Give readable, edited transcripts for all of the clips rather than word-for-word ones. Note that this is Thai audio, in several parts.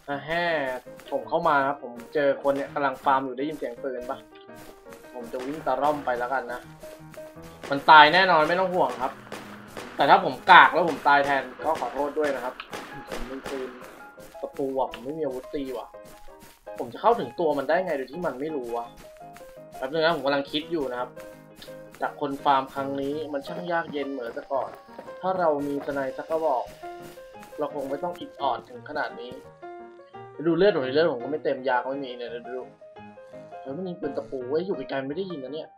แฮ่ผมเข้ามาครับผมเจอคนเนี่ยกำลังฟาร์มอยู่ได้ยินเสียงปืนปะผมจะวิ่งตะร่อมไปแล้วกันนะมันตายแน่นอนไม่ต้องห่วงครับแต่ถ้าผมกากแล้วผมตายแทนก็ขอโทษด้วยนะครับผมมีปืนตะปูอ่ะผมไม่มีอาวุธตีว่ะผมจะเข้าถึงตัวมันได้ไงโดยที่มันไม่รู้วะแป๊บนึงนะผมกำลังคิดอยู่นะครับจากคนฟาร์มครั้งนี้มันช่างยากเย็นเหมือนแต่ก่อนถ้าเรามีสไนด์สักกระบอกเราคงไม่ต้องอิดออดถึงขนาดนี้ดูเลือดผมก็ไม่เต็มยาก็ไม่มีเนี่ยดูแล้วมันยิงปืนตะปูไว้อยู่ไกลๆไม่ได้ยินนะเนี่ย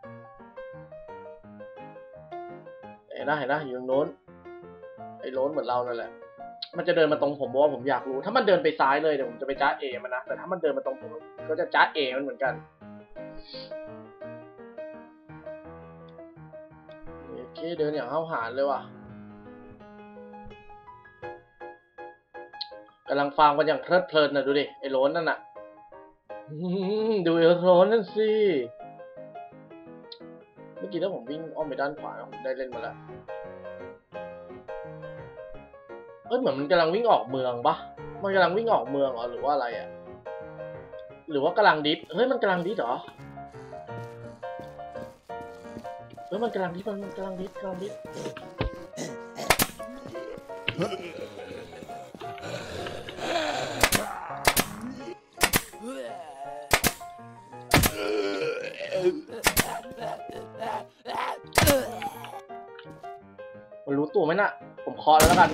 เห็นนะอยู่ตรงโน้นไอ้โน้นเหมือนเรานั่นแหละมันจะเดินมาตรงผมเพราะว่าผมอยากรู้ถ้ามันเดินไปซ้ายเลยเดี๋ยวผมจะไปจ้าเอมันนะแต่ถ้ามันเดินมาตรงผมก็จะจ้าเอมันเหมือนกันโอเคเดินอย่างห้าวหาญเลยว่ะกำลังฟังกันอย่างเพลิดเพลินนะดูดิไอ้โน้นนั่นน่ะดูไอ้โน้นนั่นสิเมื่อกี้ถ้าผมวิ่งอ้อมไปด้านขวาผมได้เล่นมาแล้วเหมือนมันกำลังวิ่งออกเมืองปะมันกำลังวิ่งออกเมืองเหรอหรือว่าอะไรอ่ะหรือว่ากำลังดิฟเฮ้ยมันกำลังดิฟเหรอมันกำลังดิฟมันกำลังดิฟมันรู้ตัวไหมน่ะผมเคาะแล้วกัน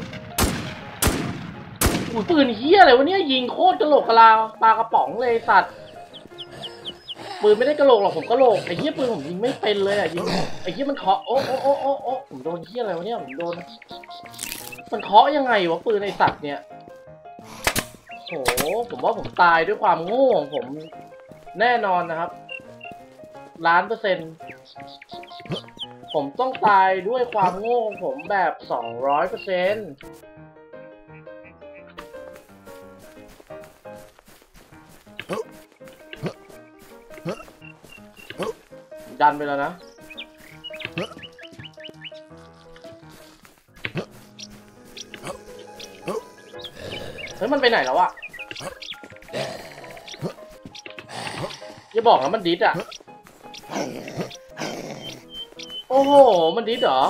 ปืนเฮี้ยอะไรวะเนี่ยยิงโคตรกระโหลกกะลาปลากระป๋องเลยสัตว์ปืนไม่ได้กระโหลกหรอกผมกระโหลกไอ้เฮี้ยปืนผมยิงไม่เป็นเลยอ่ะยิงไอ้เฮี้ยมันเคาะโอ้ผมโดนเฮี้ยอะไรวะเนี่ยผมโดนมันเคาะยังไงวะปืนไอ้สัตว์เนี่ยโหผมว่าผมตายด้วยความโง่ของผมแน่นอนนะครับ1,000,000%ผมต้องตายด้วยความโง่ของผมแบบ200%ดันไปแล้วนะเฮ้ยมันไปไหนแล้วอะอย่าบอกนะมันดิสอะโอ้โหมันดิสเหรอ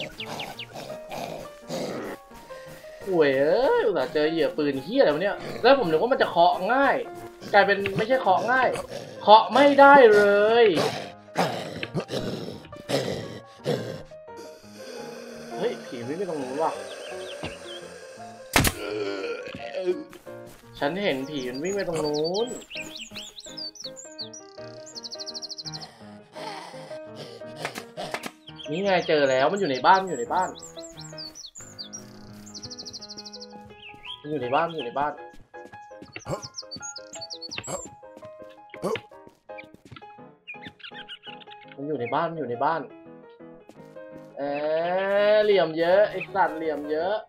ห่วยเอ้ยอุตส่าห์เจอเหยื่อปืนเฮี้ยอะไรวะเนี่ยแล้วผมนึกว่ามันจะเคาะง่ายกลายเป็นไม่ใช่เคาะง่ายเคาะไม่ได้เลยเฮ้ยผีวิ่งไปตรงนู้นว่ะฉันเห็นผีมันวิ่งไปตรงนู้นนี่ไงเจอแล้วมันอยู่ในบ้านมันอยู่ในบ้านมันอยู่ในบ้านมันอยู่ในบ้านมันอยู่ในบ้านมันอยู่ในบ้านเหลี่ยมเยอะไอ้สัตว์เหลี่ยมเยอะ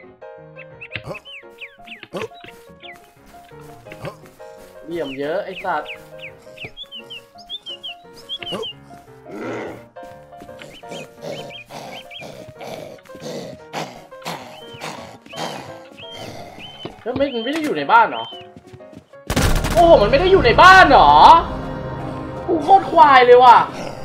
เหลี่ยมเยอะไอ้สัตว์แล้วมันไม่ได้อยู่ในบ้านเหรอโอ้โหมันไม่ได้อยู่ในบ้านเหรอกูโคตรควายเลยว่ะ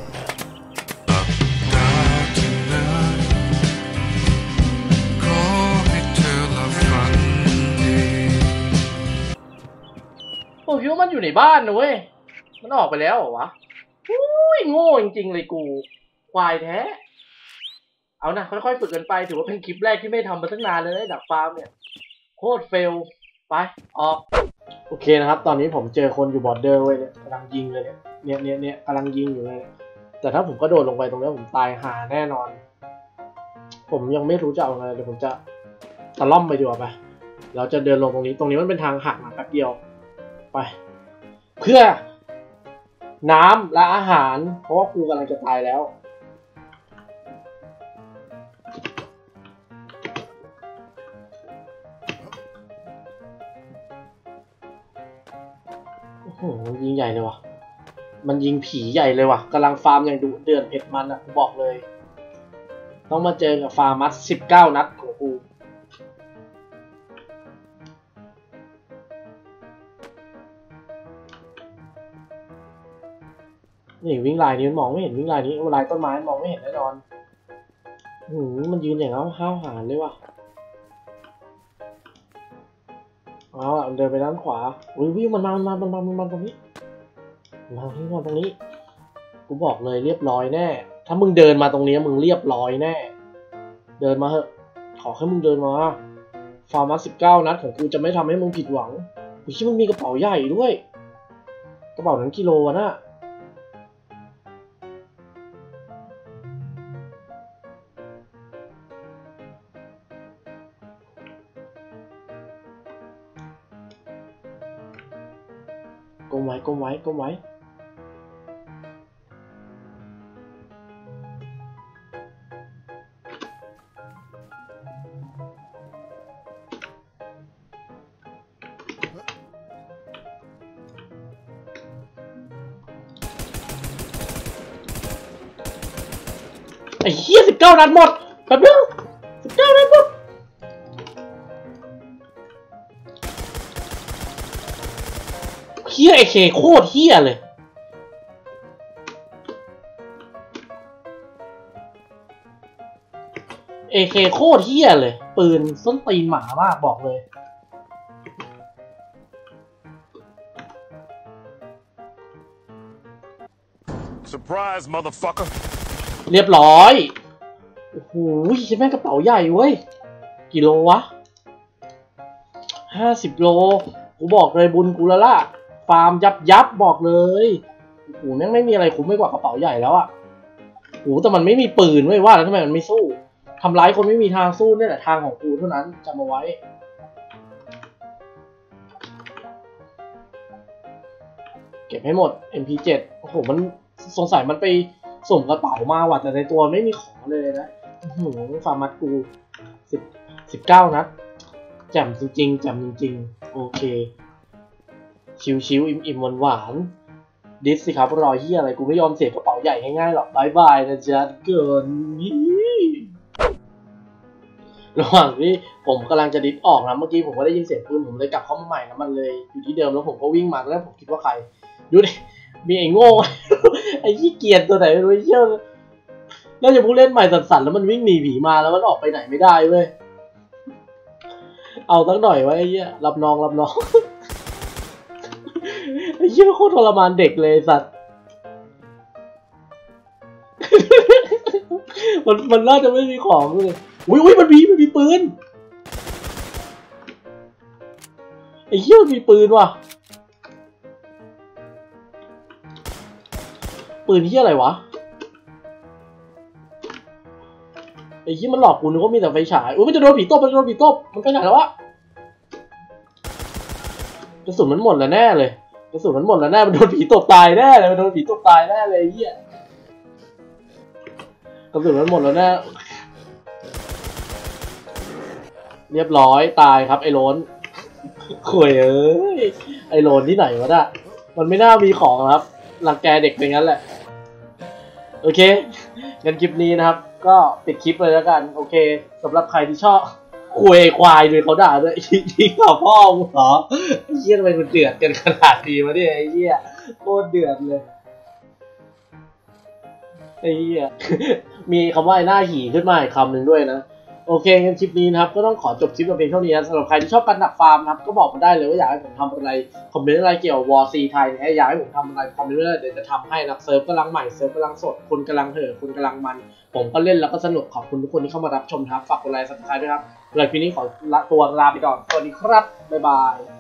ผมคิดว่ามันอยู่ในบ้านนะเว้ยมันออกไปแล้วเหรอวะอุ้ยโง่จริงๆเลยกูควายแท้เอานะค่อยๆฝึกกันไปถือว่าเป็นคลิปแรกที่ไม่ทำมาตั้งนานเลยนะดักฟาร์มเนี่ยโคตรเฟลไปออกโอเคนะครับตอนนี้ผมเจอคนอยู่บอร์เดอร์เว้ยเนี่ยกำลังยิงเลยเนี่ยกำลังยิงอยู่เลยแต่ถ้าผมก็โดดลงไปตรงนี้ผมตายหาแน่นอนผมยังไม่รู้จะเอาไงเดี๋ยวผมจะตะล่อมไปดีกว่าไปเราจะเดินลงตรงนี้มันเป็นทางหักมาแป๊บเดียวไปเพื่อน้ำและอาหารเพราะว่ากูกำลังจะตายแล้วโอ้โหยิงใหญ่เลยว่ะมันยิงผีใหญ่เลยว่ะกำลังฟาร์มอย่างดุเดือดเผ็ดมันอ่ะกูบอกเลยต้องมาเจอกับฟาร์มัส19 นัดของกูนี่วิ่งลายนี้มันมองไม่เห็นวิ่งลายนี้ลายต้นไม้มองไม่เห็นแน่นอนมันยืนอย่างห้าวหาญเลยว่ะมันเดินไปด้านขวาวิ่งมันมาตรงนี้มาตรงนี้กูบอกเลยเรียบร้อยแน่ถ้ามึงเดินมาตรงนี้มึงเรียบร้อยแน่เดินมาเถอะขอแค่มึงเดินมาฟาร์มัส19 นัดของกูจะไม่ทำให้มึงผิดหวังกูคิดมึงมีกระเป๋าใหญ่ด้วยกระเป๋านั้นกิโลวะน่ะก้มไว้ไอ้เหี้ย19 นัดหมดแป๊บนึง19 นัดหมดเหี้ยไอ้เคโคตรเหี้ยเลยAK โคตรเหี้ยเลยปืนส้นตีนหมามากบอกเลย Surprise, motherfucker เรียบร้อยโอ้โหใช่ไหมกระเป๋าใหญ่เว้ยกี่โลวะ50 โลกูบอกเลยบุญกูแล้วล่ะฟาร์มยับบอกเลยโอ้โหแม่งไม่มีอะไรคุ้มไม่กว่ากระเป๋าใหญ่แล้วอ่ะโอ้แต่มันไม่มีปืนเว้ยว่าแล้วทำไมมันไม่สู้ทำร้ายคนไม่มีทางสู้นี่แหละทางของกูเท่านั้นจำเอาไว้เก็บให้หมด MP7 โอ้โหมันสงสัยมันไปส่งกระเป๋ามาว่ะแต่ในตัวไม่มีของเลยนะฟาร์มัสกู19 นัดแจ่มจริงโอเคชิวอิ่มหวานดิสสิครับรอยเฮียอะไรกูไม่ยอมเสียกระเป๋าใหญ่ง่ายๆหรอกบายบายนะจ๊ะเกินระหว่างที่ผมกำลังจะดิสออกนะเมื่อกี้ผมก็ได้ยินเสียงปืนผมเลยกลับเข้ามาใหม่นะมันเลยอยู่ที่เดิมแล้วผมก็วิ่งมาแล้วผมคิดว่าใครดูดิมีไอ้โง่ไอ้ขี้เกียจตัวไหนไม่รู้เชี่ยวแล้วจะผู้เล่นใหม่สั่นๆแล้วมันวิ่งหนีผีมาแล้วมันออกไปไหนไม่ได้เว้ยเอาตั้งหน่อยไว้ไอ้เหี้ยรับน้องไอ้เหี้ยโคตรทรมานเด็กเลยสัตว์มันน่าจะไม่มีของเลยอุ้ยมันมีปืนไอ้เหี้ยมันมีปืนว่ะปืนเหี้ยอะไรวะไอ้เหี้ยมันหลอกกูนึกว่ามีแต่ไฟฉายมันจะโดนผีตบมันใกล้ไหนแล้ววะกระสุนมันหมดแล้วแน่เลยมันโดนผีตบตายแน่เลยไอ้เหี้ยกระสุนมันหมดแล้วแน่เรียบร้อยตายครับไอ้โลนข่วยไอ้โลนที่ไหนวะน่ะมันไม่น่ามีของครับรังแกเด็กเป็นงั้นแหละโอเคงั้นคลิปนี้นะครับก็ปิดคลิปเลยแล้วกันโอเคสำหรับใครที่ชอบควายด้วยเขาด่าด้วยยิงกับพ่อมึงเหรอไอ้เหี้ยทำไมมันเดือดกันขนาดนี้วะเนี่ยไอ้เหี้ยโคตรเดือดเลยไอ้เหี้ยมีคำว่าไอ้หน้าหี่ขึ้นมาอีกคำหนึ่งด้วยนะโอเคงั้นคลิปนี้นะครับก็ต้องขอจบคลิปเพียงเท่านี้นะสำหรับใครที่ชอบการดักฟาร์มนะครับก็บอกมาได้เลยว่าอยากให้ผมทำอะไรคอมเมนต์อะไรเกี่ยวกับวอร์ซีไทยเนี่ยอยากให้ผมทำอะไรคอมเมนต์ไว้เดี๋ยวจะทำให้นะเซิร์ฟกำลังใหม่เซิร์ฟกำลังสดคนกำลังเห่อคนกำลังมันผมก็เล่นแล้วก็สนุกขอบคุณทุกคนที่เข้ามารับชมครับฝากกดไลค์ซับสไครต์ด้วยครับเลยคลิปนี้ขอตัวลาไปก่อนสวัสดีครับบ๊ายบาย